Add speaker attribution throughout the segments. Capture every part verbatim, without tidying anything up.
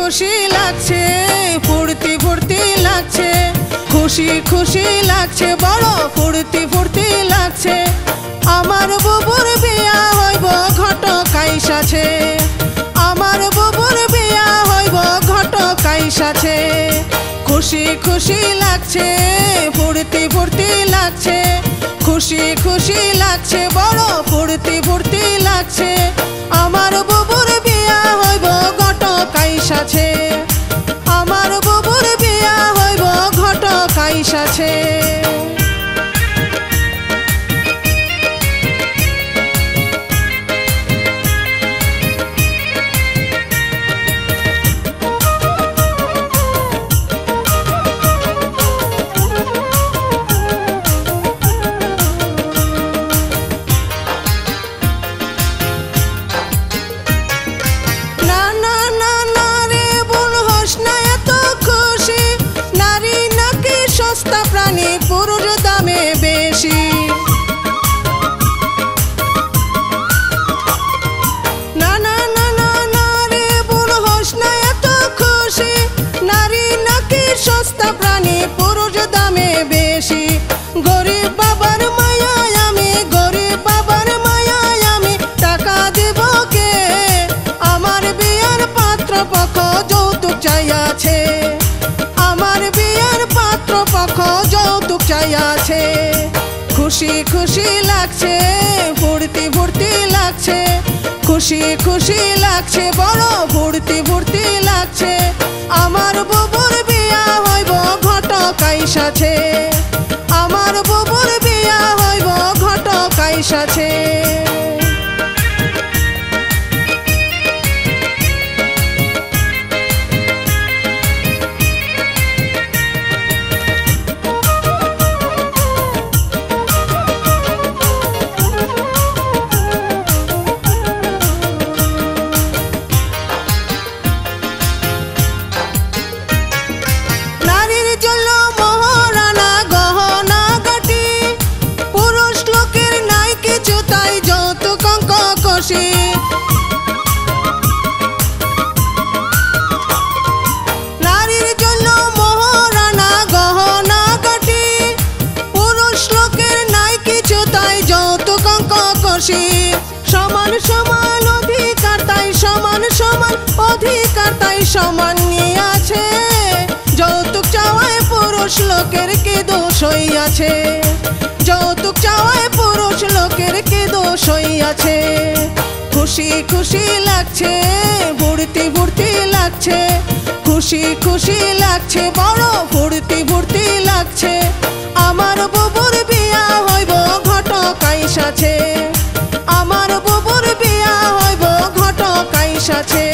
Speaker 1: খুশি লাগছে, ফুর্তি ফুর্তি লাগছে, খুশি খুশি লাগছে, বড় ফুর্তি ফুর্তি লাগছে। আমার বুবুর বিয়া হইব ঘটক আইসাছে, আমার বুবুর বিয়া হইব ঘটক আইসাছে। খুশি খুশি লাগছে, ফুর্তি ফুর্তি লাগছে, খুশি খুশি লাগছে, বড় ফুর্তি ফুর্তি লাগছে। আমার বুবুর বিয়া হইব ঘটক আইসাছে, আমার বুবুর বিয়া হইব ঘটক আইসাছে। পুরুষ দামে বেশি, না না না না না রে বোন হোস না এত খুশি, নারী নাকি সস্তা প্রাণী পুরুষ দামে বেশি। গরিব বাবার মায়ায় আমি, গরিব বাবার মায়ায় আমি টাকা দেব কে? আমার বিয়ার পাত্র পক্ষ যৌতুক চাইয়াছে, আমার বিয়ার পাত্র পক্ষ যৌতুক চাইয়াছে। খুশি খুশি লাগছে, ফুর্তি ফুর্তি লাগছে, খুশি খুশি লাগছে, বড় ফুর্তি ফুর্তি লাগছে। আমার বুবুর বিয়া হইব ঘটক আইসাছে, আমার বুবুর বিয়া হইব ঘটক আইসাছে। নারীর জন্য মহারানা গহনা গাটি, পুরুষ লোকের নাই কিছু তাই যৌতুক অঙ্ক কষি। সমান সমান অধিকার তাই সমান সমান অধিকার তাই সমান নিয়ে আছে, যৌতুক চাওয়ায় পুরুষ লোকের কি দোষ হইয়াছে, যৌতুক চাওয়ায় পুরুষ লোকের কি দোষ হইয়াছে। খুশি খুশি লাগছে, ফুর্তি ফুর্তি লাগছে, খুশি খুশি লাগছে, বড় ফুর্তি ফুর্তি লাগছে। আমার বুবুর বিয়া হইব ঘটক আইসাছে, আমার বুবুর বিয়া হইব ঘটক আইসাছে।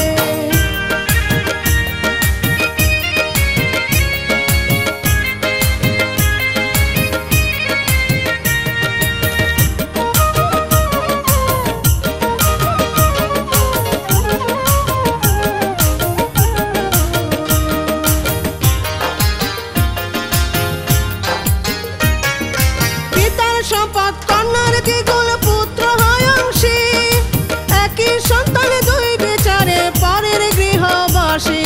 Speaker 1: সম্পদ কন্যার দ্বিগুণ পুত্র হয় অংশী, একই সন্তান দুই বিচারে পরের গৃহবাসী।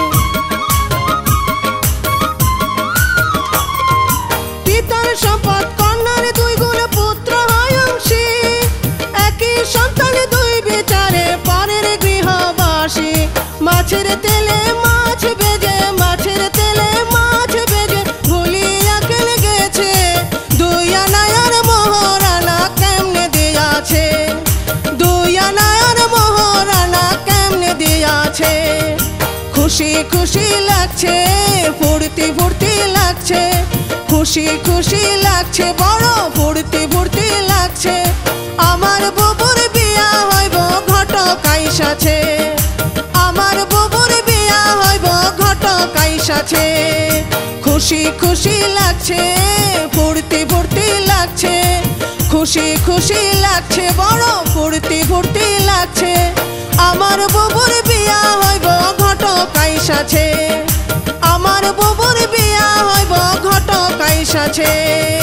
Speaker 1: পিতার সম্পদ কন্যার দুই গুণ পুত্র হয় অংশী, একই সন্তান দুই বিচারে পরের গৃহবাসী। মাছের তেলে মাছ বেজে, মাছের তেলে মাছ বেজে ভুলিয়া কেন গেছে, দুই আনায়ার মহারানা কেমনে দিয়াছে, দুই আনায়ার মহারানা কেমনে দিয়াছে। খুশি খুশি লাগছে, ফুর্তি ফুর্তি লাগছে, খুশি খুশি লাগছে, বড় ফুর্তি ফুর্তি লাগছে। আমার বুবুর বিয়া হইব ঘটক আইসাছে, আমার বুবুর বিয়া হইব ঘটক আইসাছে। খুশি খুশি লাগছে, ফুর্তি ফুর্তি লাগছে, খুশি খুশি লাগছে, বড় ফুর্তি ফুর্তি লাগছে। আমার বুবুর বিয়া হইব ঘটক আইসাছে, আমার বুবুর বিয়া হইব ঘটক আইসাছে।